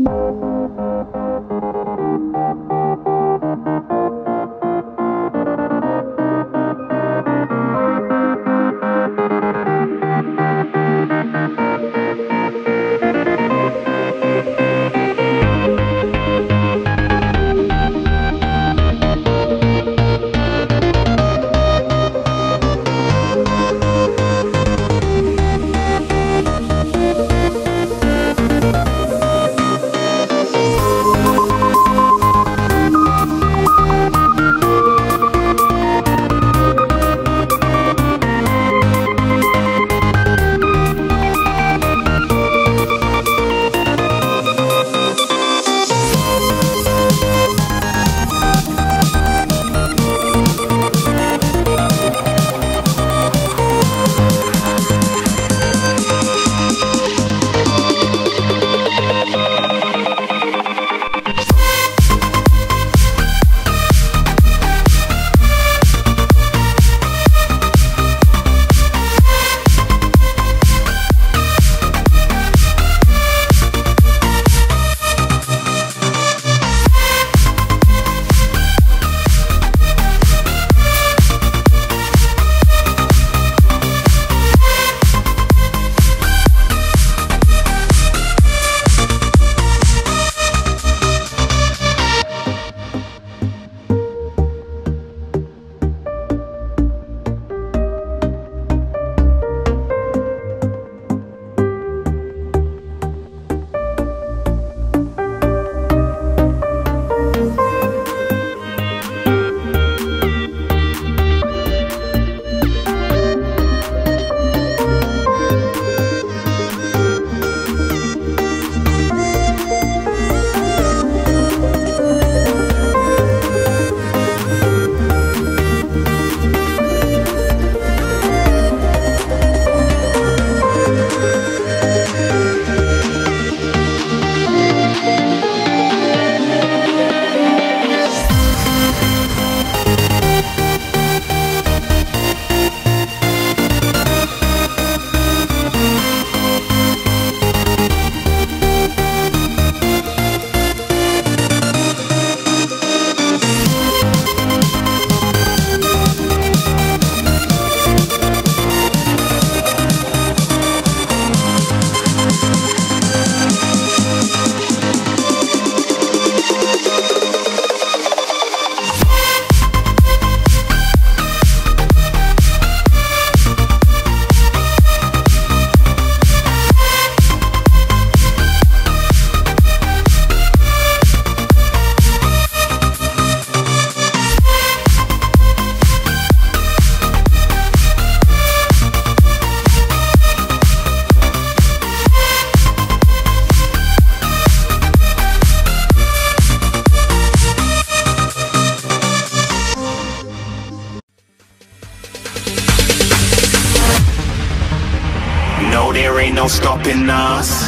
no stopping us.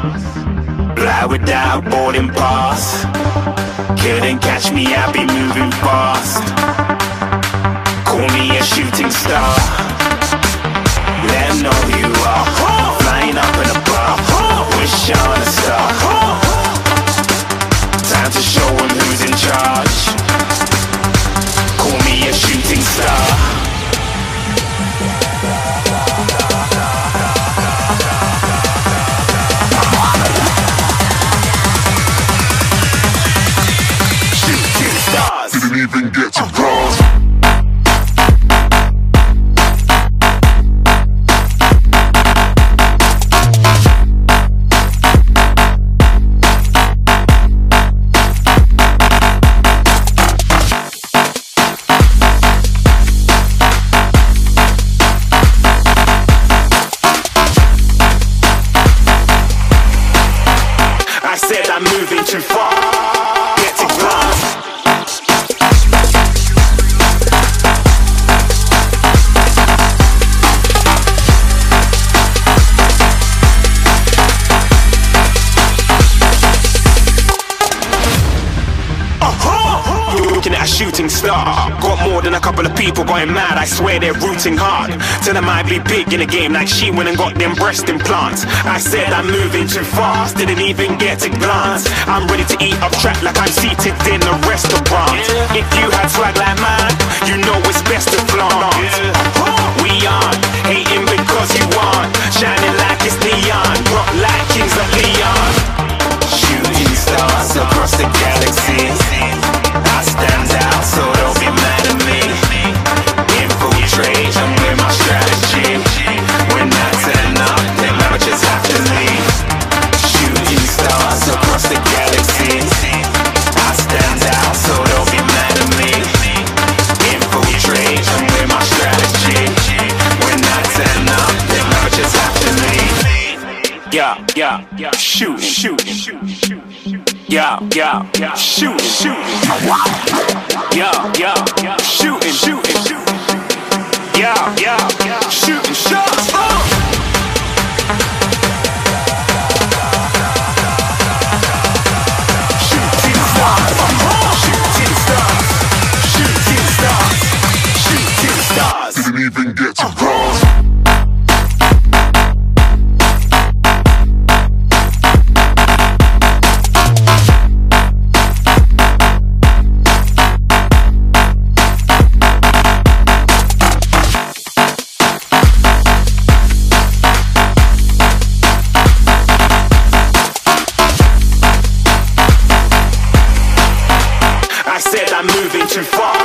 Fly without boarding pass. Couldn't catch me, I'll be moving fast. Call me a shooting star. Let 'em know who you are. Flying up in a bar. Wish on a star. Time to show 'em who's in charge. Call me a shooting star. Didn't even get to cross. I said I'm moving too far. Get to class. Looking at a shooting shooting star. Got more than a couple of people going mad, I swear they're rooting hard. Tell them I'd be big in the game like she went and got them breast implants. I said I'm moving too fast, didn't even get a glance. I'm ready to eat up track like I'm seated in a restaurant. If you had swag like mine, you know it's best to flaunt. We aren't hating because you aren't shining like it's neon, rock like kings of Leon. Shooting stars across the galaxy, I stand out so don't be mad at me. Infiltrate, I'm with my strategy. When I turn up, they might just have to leave. Shooting stars across the galaxy, I stand out so don't be mad at me. Infiltrate, I'm with my strategy. When I turn up, they might just have to leave. Yeah, shooting. Yeah, shooting. Yeah, shooting. Yeah, shooting shots. Shooting stars. Didn't even get to cross. I said I'm moving too far.